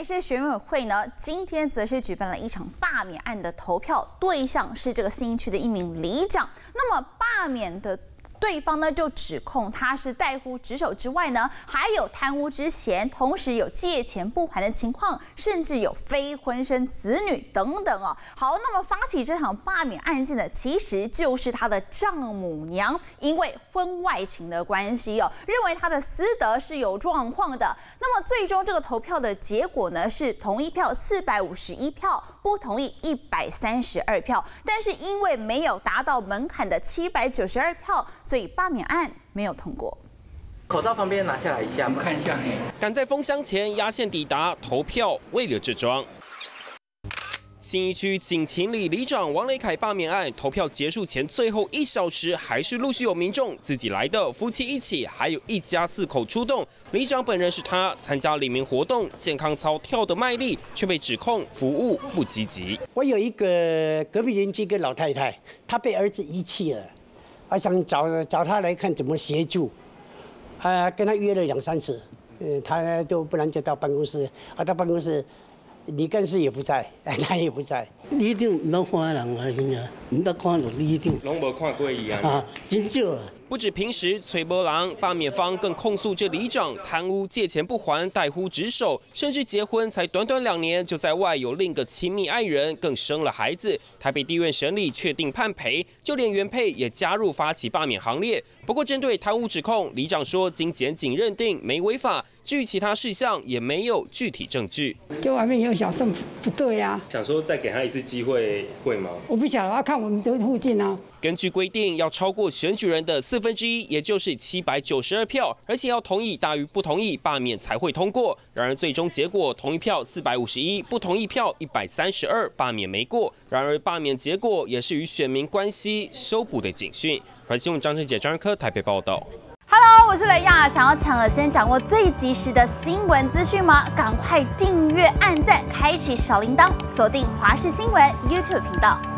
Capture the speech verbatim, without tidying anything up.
北市选委会呢，今天则是举办了一场罢免案的投票，对象是这个信义区的一名里长。那么罢免的对方呢，就指控他是怠忽职守之外呢，还有贪污之嫌，同时有借钱不还的情况，甚至有非婚生子女等等哦。好，那么发起这场罢免案件的，其实就是他的丈母娘，因为婚外情的关系哦，认为他的私德是有状况的。那么最终这个投票的结果呢，是同意票四百五十一票，不同意一百三十二票，但是因为没有达到门槛的七百九十二票。所以罢免案没有通过。 口罩旁边拿下来一下，我们看一下。 赶在封箱前压线抵达投票，为了这桩。信义区景勤里里长王雷凯罢免案投票结束前最后一小时，还是陆续有民众自己来的，夫妻一起，还有一家四口出动。里长本人是他参加里民活动，健康操跳得卖力，却被指控服务不积极。 我有一个隔壁邻居一个老太太，她被儿子遗弃了。我想找找他来看怎么协助，啊，跟他约了两三次，呃，他都不然就到办公室，啊，到办公室，李干事也不在，他也不在。 你一定唔捌看人啊，真正唔捌看就你一定。 拢无看过伊啊。 啊，真少啊。 不止平时崔波郎，罢免方更控诉这里长贪污、借钱不还、怠忽职守，甚至结婚才短短两年就在外有另一个亲密爱人，更生了孩子。台北地院审理确定判赔，就连原配也加入发起罢免行列。不过针对贪污指控，里长说经检警认定没违法，至于其他事项也没有具体证据。 就外面有小宋不对啊， 想说再给他一次机会会吗？ 我不晓得，要看我们这附近啊。 根据规定，要超过选举人的四分之一，也就是七百九十二票，而且要同意大于不同意，罢免才会通过。然而最终结果，同意票四百五十一，不同意票一百三十二，罢免没过。然而罢免结果也是与选民关系修补的警讯。环新闻张正杰、张仁科台北报道。 Hello， 我是雷亚，想要抢了先掌握最及时的新闻资讯吗？赶快订阅、按赞、开启小铃铛，锁定华视新闻 YouTube 频道。